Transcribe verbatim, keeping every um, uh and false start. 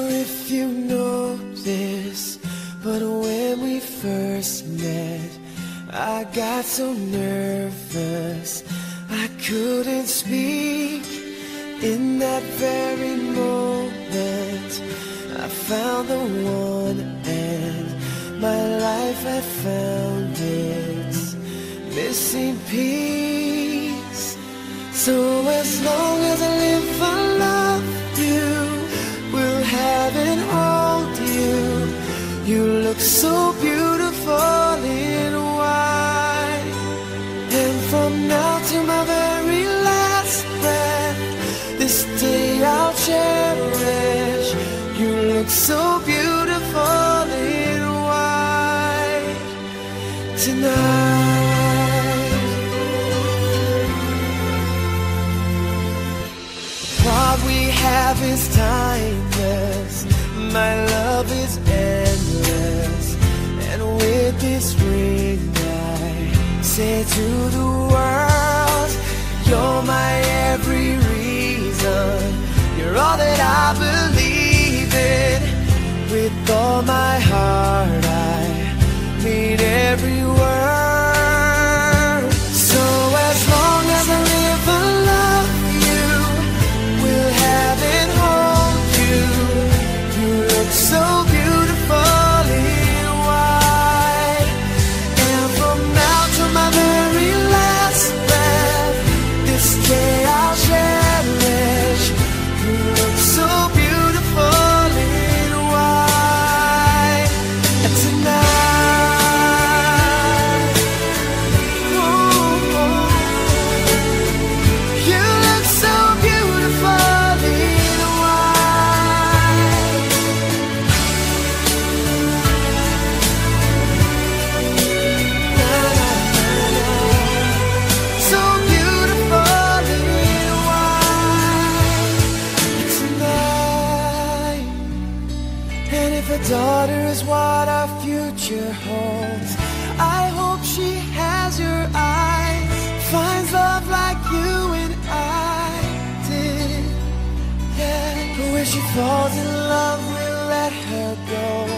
sure if you know this, but when we first met, I got so nervous I couldn't speak. In that very moment I found the one, and my life had found its missing piece. So as long as I live I love you, will have and hold you. You look so beautiful in white, and from now to my very last breath, this day I'll cherish. You look so beautiful in white tonight. What we have is timeless, my love is endless, and with this ring I say to the world, you're my every reason, you're all that I believe in. With all my heart I mean every word. So as long as I live I love you, will have and hold you. You look so beautiful in white, and from now to my very last breath, this day I'll cherish. You look so beautiful in white tonight. Ooh, you look so beautiful in white. Na, na, na, na. So beautiful in white tonight. And if a daughter is what our future holds, I hope she has your eyes, finds love like you and I did. Yeah, but when she falls in love, we'll let her go.